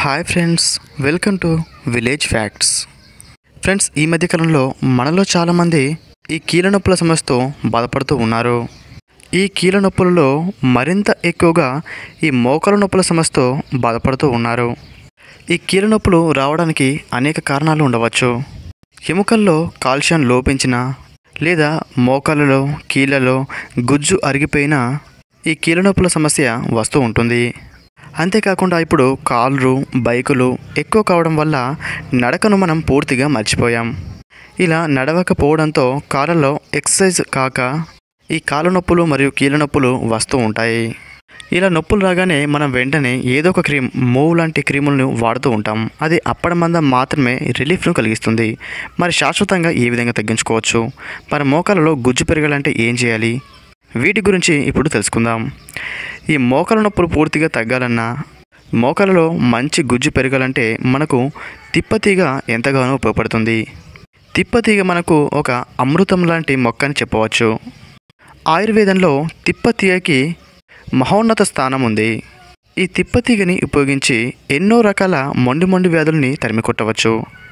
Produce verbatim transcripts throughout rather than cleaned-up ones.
Hi friends, welcome to village facts. Friends, ఈ మధ్యకాలంలో మనలో చాలామంది ఈ కీళ్ళ నొప్పుల సమస్యతో బాధపడుతూ ఉన్నారు. ఈ కీళ్ళ నొప్పులలో మరింత ఎక్కువగా ఈ మోకాలు నొప్పుల సమస్యతో బాధపడుతూ ఉన్నారు. ఈ కీళ్ళ నొప్పులు రావడానికి అనేక కారణాలు ఉండవచ్చు. ఎముకల్లో కాల్షియం లోపించిన లేదా మోకాళ్ళలో కీళ్ళలో గుజ్జు అరిగిపోయిన ఈ కీళ్ళ నొప్పుల సమస్య వస్తూ ఉంటుంది. అంతేకాకుండా ఇప్పుడు కార్లు, బైకులు ఎక్కువ కావడం వల్ల నడకను మనం పూర్తిగా మర్చిపోయాం. ఇలా నడవకపోవడంతో కాళ్ళలో ఎక్సర్సైజ్ కాక ఈ కాళ్ళ నొప్పులు మరియు కీళ్ళ నొప్పులు వస్తూ ఉంటాయి. ఇలా నొప్పులు రాగానే మనం వెంటనే ఏదో ఒక క్రీమ్, మూవ్ లాంటి క్రీములను వాడుతూ ఉంటాం. అది అప్పటి మందం మాత్రమే రిలీఫ్ను కలిగిస్తుంది. మరి శాశ్వతంగా ఏ విధంగా తగ్గించుకోవచ్చు? మరి మోకాళ్ళలో గుజ్జు పెరగాలంటే ఏం చేయాలి? వీటి గురించి ఇప్పుడు తెలుసుకుందాం. ఈ మోకాళ్ళ నొప్పులు పూర్తిగా తగ్గాలన్నా, మోకాళ్ళలో మంచి గుజ్జు పెరగాలంటే మనకు తిప్పతీగ ఎంతగానో ఉపయోగపడుతుంది. తిప్పతీగ మనకు ఒక అమృతం లాంటి మొక్క అని చెప్పవచ్చు. ఆయుర్వేదంలో తిప్పతీగకి మహోన్నత స్థానం ఉంది. ఈ తిప్పతీగని ఉపయోగించి ఎన్నో రకాల మొండి మొండి వ్యాధుల్ని తరిమి కొట్టవచ్చు.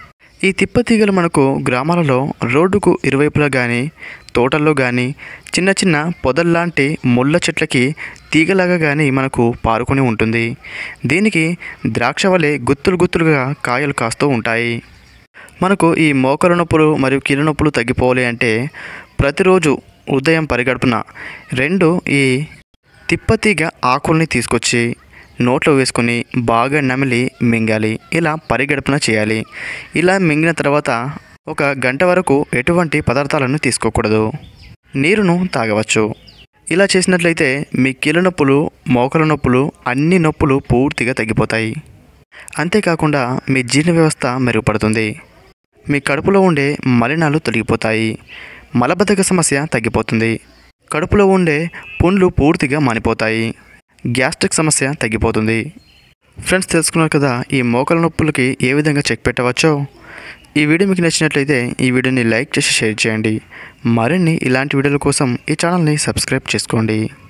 ఈ తిప్పతీగలు మనకు గ్రామాలలో రోడ్డుకు ఇరువైపులా కానీ, తోటల్లో కానీ, చిన్న చిన్న పొదల్లాంటి ముళ్ళ చెట్లకి తీగలాగా కానీ మనకు పారుకొని ఉంటుంది. దీనికి ద్రాక్ష వలె గుత్తులు గుత్తులుగా కాయలు కాస్తూ ఉంటాయి. మనకు ఈ మోకాలు నొప్పులు మరియు కీళ్ళ నొప్పులు తగ్గిపోవాలి అంటే ప్రతిరోజు ఉదయం పరిగడుపున రెండు ఈ తిప్పతీగ ఆకుల్ని తీసుకొచ్చి నోట్లో వేసుకొని బాగా నమిలి మింగాలి. ఇలా పరిగడుపున చేయాలి. ఇలా మింగిన తర్వాత ఒక గంట వరకు ఎటువంటి పదార్థాలను తీసుకోకూడదు. నీరును తాగవచ్చు. ఇలా చేసినట్లయితే మీ కీళ్ళ నొప్పులు, మోకాల నొప్పులు, అన్ని నొప్పులు పూర్తిగా తగ్గిపోతాయి. అంతేకాకుండా మీ జీర్ణ వ్యవస్థ మెరుగుపడుతుంది. మీ కడుపులో ఉండే మలినాలు తొలగిపోతాయి. మలబద్ధక సమస్య తగ్గిపోతుంది. కడుపులో ఉండే పుండ్లు పూర్తిగా మానిపోతాయి. గ్యాస్ట్రిక్ సమస్య తగ్గిపోతుంది. ఫ్రెండ్స్, తెలుసుకున్నారు కదా ఈ మోకాల నొప్పులకి ఏ విధంగా చెక్ పెట్టవచ్చో. ఈ వీడియో మీకు నచ్చినట్లయితే ఈ వీడియోని లైక్ చేసి షేర్ చేయండి. మరిన్ని ఇలాంటి వీడియోల కోసం ఈ ఛానల్ని సబ్స్క్రైబ్ చేసుకోండి.